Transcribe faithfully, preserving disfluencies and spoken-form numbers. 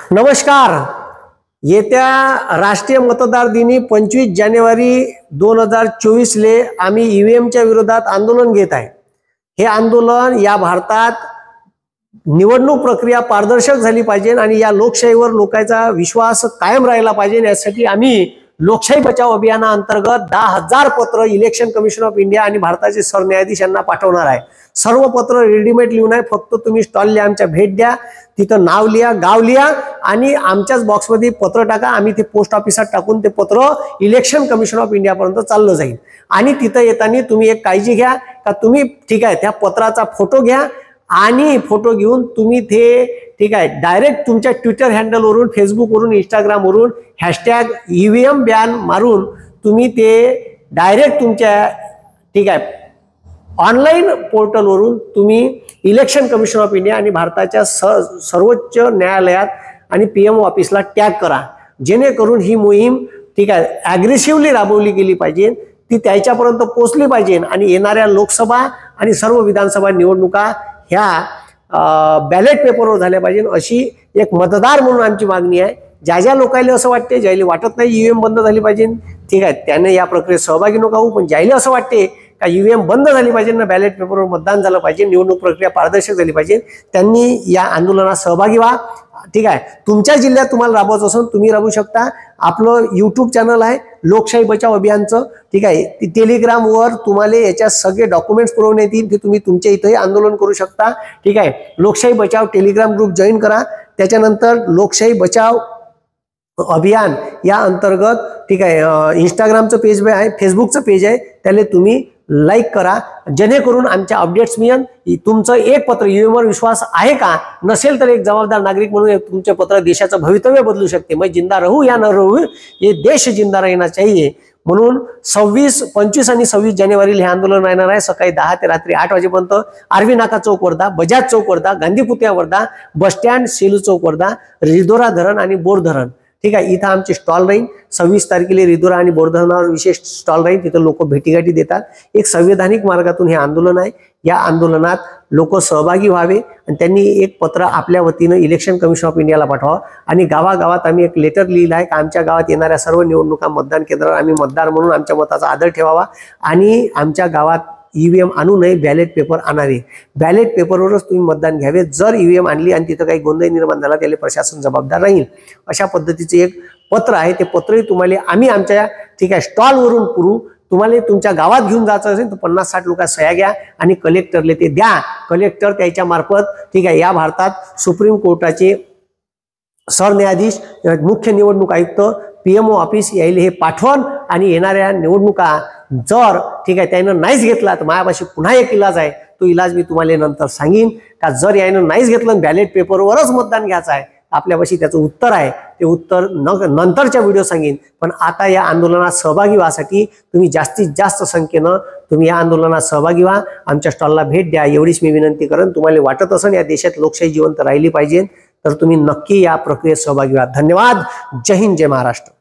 नमस्कार। येत्या राष्ट्रीय मतदार दिनी पंचवीस जानेवारी दोन हजार चोवीस ले आम्ही ईव्हीएमच्या विरोधात आंदोलन घेत आहे। हे आंदोलन या भारतात निवडणूक प्रक्रिया पारदर्शक झाली पाहिजे आणि या लोकशाहीवर लोकांचा विश्वास कायम राहिला पाहिजे यासाठी आम्ही लोकशाही बचाव अभियानाअंतर्गत दहा हजार पत्र इलेक्शन कमिशन ऑफ इंडिया आणि भारताचे सरन्यायाधीश यांना पाठवणार आहे। सर्व पत्र रेडीमेड लिहून आहे, फक्त तुम्ही स्टॉलला आमच्या भेट द्या, तिथं नाव लिहा, गाव लिहा आणि आमच्याच बॉक्समध्ये पत्र टाका। आम्ही ते पोस्ट ऑफिसात टाकून ते पत्र इलेक्शन कमिशन ऑफ इंडिया पर्यंत चाललं जाईल। आणि तिथं येताना तुम्ही एक काळजी घ्या का तुम्ही ठीक आहे त्या पत्राचा फोटो घ्या आणि फोटो घेऊन तुम्ही ते ठीक आहे डायरेक्ट तुमच्या ट्विटर हँडल वरून, फेसबुक वरून, इंस्टाग्राम वरून हॅशटॅग ईव्हीएम बॅन मारून तुम्ही ते डायरेक्ट तुमच्या ठीक आहे ऑनलाईन पोर्टल वरून तुम्ही इलेक्शन कमिशन ऑफ इंडिया आणि भारताच्या सर्वोच्च न्यायालयात आणि पीएमओ ऑफिसला टॅग करा, जेणेकरून ही मोहीम ठीक आहे ॲग्रेसिव्हली राबवली गेली पाहिजे, ती त्याच्यापर्यंत पोहोचली पाहिजे आणि येणाऱ्या लोकसभा आणि सर्व विधानसभा निवडणुका ह्या बॅलेट पेपरवर झाल्या पाहिजे अशी एक मतदार म्हणून आमची मागणी आहे। ज्या ज्या लोकांना असं वाटते, ज्याला वाटत नाही ईव्हीएम बंद झाली पाहिजे ठीक आहे त्याने या प्रक्रियेत सहभागी नका होऊ, पण ज्याला असं वाटते का ईव्हीएम बंद झाली पाहिजे ना बॅलेट पेपरवर मतदान झालं पाहिजे, निवडणूक प्रक्रिया पारदर्शक झाली पाहिजे, त्यांनी या आंदोलनात सहभागी व्हा। ठीक आहे तुमच्या जिल्ह्यात तुम्हाला राबवायचं असेल तुम्ही राबवू शकता। आपलं यूट्यूब चॅनल आहे लोकशाही बचाव अभियानचं ठीक आहे, टेलिग्रामवर तुम्हाला याच्या सगळे डॉक्युमेंट्स पुरवण्यात येतील, ते तुम्ही तुमच्या इथेही आंदोलन करू शकता। ठीक आहे लोकशाही बचाव टेलिग्राम ग्रुप जॉईन करा। त्याच्यानंतर लोकशाही बचाव अभियान या अंतर्गत ठीक आहे इंस्टाग्रामचं पेज आहे, फेसबुकचं पेज आहे, त्याला तुम्ही लाईक करा, जेणेकरून आमच्या अपडेट्स मिळेल। तुमचं एक पत्र ईव्हीएमवर विश्वास आहे का, नसेल तर एक जबाबदार नागरिक म्हणून तुमचे पत्र देशाचं भवितव्य बदलू शकते। मैं जिंदा रहू या न रहू ये देश जिंदा रहना चाहिए। म्हणून सव्वीस पंचवीस आणि सव्वीस जानेवारीला हे आंदोलन राहणार आहे। सकाळी दहा ते रात्री आठ वाजेपर्यंत आरवी नाका चौक वर्धा, बजाज चौक वर्धा, गांधी पुतळा वर्धा, बस स्टँड सेलू चौक वर्धा, रिधोरा धरण आणि बोर धरण ठीक आहे इथं आमचे स्टॉल राहील। सव्वीस तारखेला रिधोरा आणि बोर धरणावर विशेष स्टॉल राहील, तिथं लोक भेटीगाठी देतात। एक संवैधानिक मार्गातून हे आंदोलन आहे। या आंदोलनात लोक सहभागी व्हावे आणि त्यांनी एक पत्र आपल्या वतीनं इलेक्शन कमिशन ऑफ इंडियाला पाठवा आणि गावागावात आम्ही एक लेटर लिहिलं आहे की आमच्या गावात येणाऱ्या सर्व निवडणुका मतदान केंद्रावर आम्ही मतदार म्हणून आमच्या मताचा आदर ठेवावा आणि आमच्या गावात ईव्हीएम आणू नये, बॅलेट पेपर आणावे, बॅलेट पेपरवरच तुम्ही मतदान घ्यावे। जर ईव्हीएम आणली आणि तिथं काही गोंधळ निर्माण झाला त्याला प्रशासन जबाबदार राहील। अशा पद्धतीचे एक पत्र आहे, ते पत्रही तुम्हाला आम्ही आमच्या ठीक आहे स्टॉलवरून पुरू। तुम्हाला तुमच्या गावात घेऊन जायचं असेल तर पन्नास साठ लोक सह्या घ्या आणि कलेक्टरले ते द्या। कलेक्टर त्याच्या मार्फत ठीक आहे या भारतात सुप्रीम कोर्टाचे सरन्यायाधीश, मुख्य निवडणूक आयुक्त, पीएमओ ऑफिस यायला हे पाठवण आणि येणाऱ्या निवडणुका जर ठीक आहे त्यानं नाहीच घेतला तर माझ्यापाशी पुन्हा एक इलाज आहे, तो इलाज मी तुम्हाला नंतर सांगेन। का जर यानं नाहीच घेतलं बॅलेट पेपरवरच मतदान घ्यायचं आहे आपल्यापाशी त्याचं उत्तर आहे, ते उत्तर नंतरच्या व्हिडिओ सांगेन। पण आता या आंदोलनात सहभागी व्हासाठी तुम्ही जास्तीत जास्त संख्येनं तुम्ही या आंदोलनात सहभागी व्हा, आमच्या स्टॉलला भेट द्या एवढीच मी विनंती करेन। तुम्हाला वाटत असेल या देशात लोकशाही जिवंत राहिली पाहिजे तर तुम्ही नक्की या प्रक्रियेत सहभागी व्हा। धन्यवाद। जय हिंद, जय महाराष्ट्र।